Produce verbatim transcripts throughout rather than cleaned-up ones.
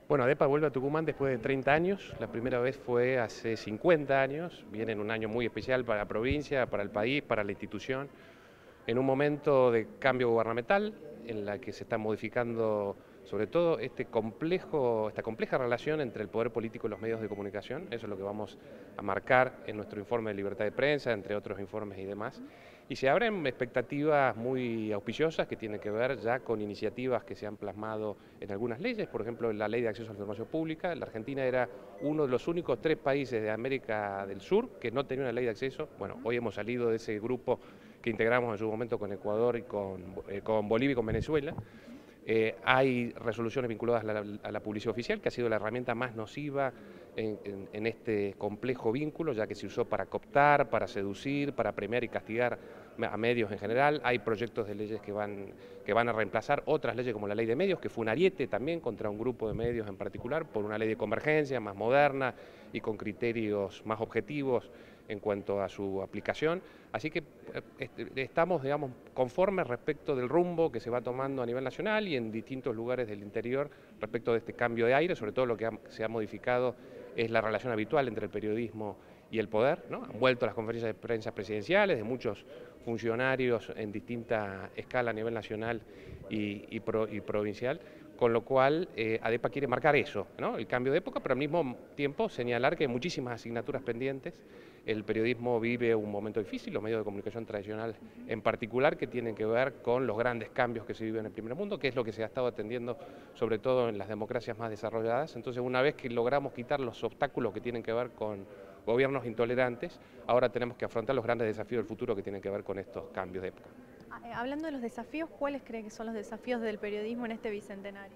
Bueno, ADEPA vuelve a Tucumán después de treinta años, la primera vez fue hace cincuenta años, viene en un año muy especial para la provincia, para el país, para la institución, en un momento de cambio gubernamental en la que se está modificando sobre todo este complejo, esta compleja relación entre el poder político y los medios de comunicación. Eso es lo que vamos a marcar en nuestro informe de libertad de prensa, entre otros informes y demás. Y se abren expectativas muy auspiciosas que tienen que ver ya con iniciativas que se han plasmado en algunas leyes, por ejemplo la Ley de Acceso a la Información Pública. La Argentina era uno de los únicos tres países de América del Sur que no tenía una ley de acceso. Bueno, hoy hemos salido de ese grupo que integramos en su momento con Ecuador y con, eh, con Bolivia y con Venezuela. Eh, hay resoluciones vinculadas a la, a la publicidad oficial, que ha sido la herramienta más nociva en, en, en este complejo vínculo, ya que se usó para cooptar, para seducir, para premiar y castigar a medios en general. Hay proyectos de leyes que van, que van a reemplazar otras leyes como la ley de medios, que fue un ariete también contra un grupo de medios en particular, por una ley de convergencia más moderna y con criterios más objetivos en cuanto a su aplicación. Así que estamos, digamos, conformes respecto del rumbo que se va tomando a nivel nacional y en distintos lugares del interior respecto de este cambio de aire. Sobre todo lo que ha, se ha modificado es la relación habitual entre el periodismo y el poder, ¿no? Han vuelto las conferencias de prensa presidenciales de muchos funcionarios en distinta escala a nivel nacional y, y, pro, y provincial, con lo cual eh, ADEPA quiere marcar eso, ¿no? El cambio de época, pero al mismo tiempo señalar que hay muchísimas asignaturas pendientes. El periodismo vive un momento difícil, los medios de comunicación tradicional en particular, que tienen que ver con los grandes cambios que se viven en el primer mundo, que es lo que se ha estado atendiendo sobre todo en las democracias más desarrolladas. Entonces, una vez que logramos quitar los obstáculos que tienen que ver con gobiernos intolerantes, ahora tenemos que afrontar los grandes desafíos del futuro que tienen que ver con estos cambios de época. Hablando de los desafíos, ¿cuáles cree que son los desafíos del periodismo en este bicentenario?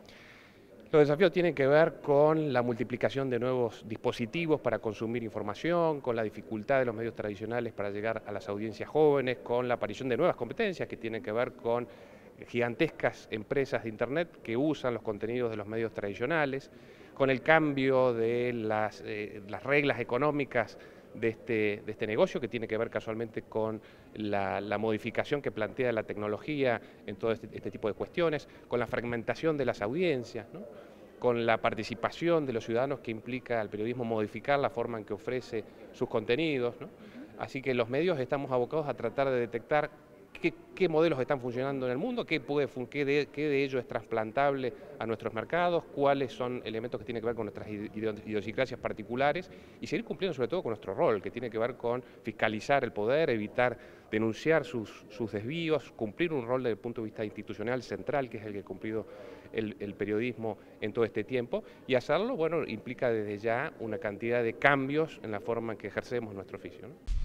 Los desafíos tienen que ver con la multiplicación de nuevos dispositivos para consumir información, con la dificultad de los medios tradicionales para llegar a las audiencias jóvenes, con la aparición de nuevas competencias que tienen que ver con gigantescas empresas de Internet que usan los contenidos de los medios tradicionales, con el cambio de las, eh, las reglas económicas de este, de este negocio, que tiene que ver casualmente con la, la modificación que plantea la tecnología en todo este, este tipo de cuestiones, con la fragmentación de las audiencias, ¿no? Con la participación de los ciudadanos que implica al periodismo modificar la forma en que ofrece sus contenidos, ¿no? Así que los medios estamos abocados a tratar de detectar Qué, qué modelos están funcionando en el mundo, qué, puede, qué, de, qué de ello es trasplantable a nuestros mercados, cuáles son elementos que tienen que ver con nuestras idiosincrasias particulares y seguir cumpliendo sobre todo con nuestro rol, que tiene que ver con fiscalizar el poder, evitar denunciar sus, sus desvíos, cumplir un rol desde el punto de vista institucional central, que es el que ha cumplido el, el periodismo en todo este tiempo, y hacerlo, bueno, implica desde ya una cantidad de cambios en la forma en que ejercemos nuestro oficio, ¿no?